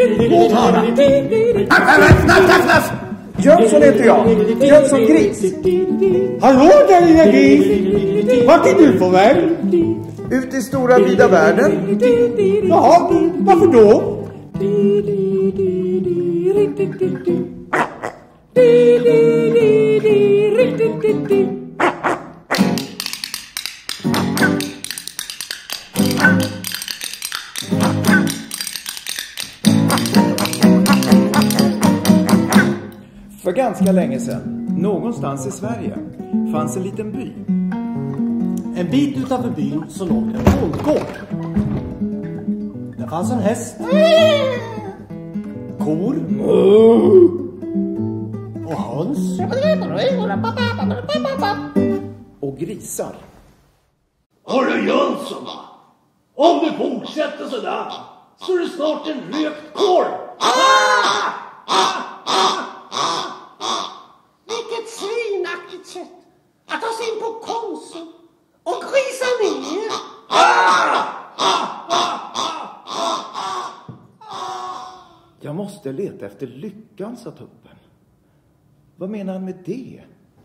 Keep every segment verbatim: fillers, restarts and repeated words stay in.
Låt höra. Snaff, snaff, snaff! Jönsson heter jag. Jönsson Gris. Hallå där lilla gris. Vart är du på väg? Ut i stora vida världen. Jaha, varför då? För ganska länge sedan, någonstans i Sverige, fanns en liten by. En bit utanför byn så låg det en bondgård. Där fanns en häst. Kor. Och höns. Och grisar. Hörru Jönsson, om du fortsätter sådär så är det snart en rökt korv. Ah! Ah! Ah! Vilket svinaktigt sätt att ta sig in på Konsum och grisa ner. Jag måste leta efter lyckan, sa tuppen. Vad menar han med det?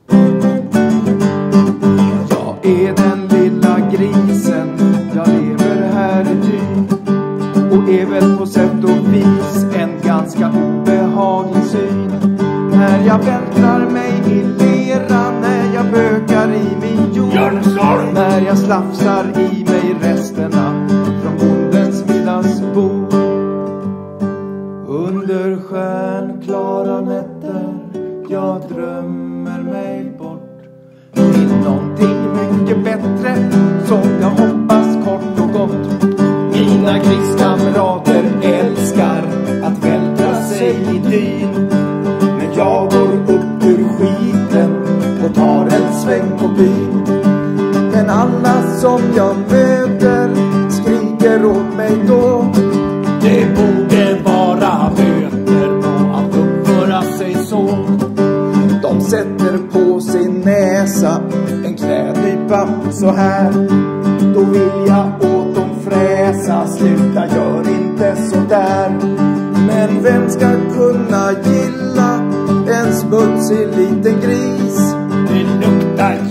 Jag är den lilla grisen, jag lever här i byn och är väl på sätt och vis en ganska obehaglig syn. När jag vältrar mig i lera, när jag bökar i min jord, Jönsson! När jag slafsar i mig resterna från bondens middagsbord. Under stjärnklara nätter jag drömmer mig bort till någonting mycket bättre som jag hoppas kort och gott. Mina griskamrater älskar att vältra sig i dyn, men jag går upp ur skiten och tar en sväng på byn. Men alla som jag möter skriker åt mig då. Det borde vara böter på att uppföra sig så. De sätter på sin näsa en klädnypa så här. Då vill jag åt dem fräsa, sluta gör inte så där. Men vem ska kunna gilla en smutsig liten gris? Det luktar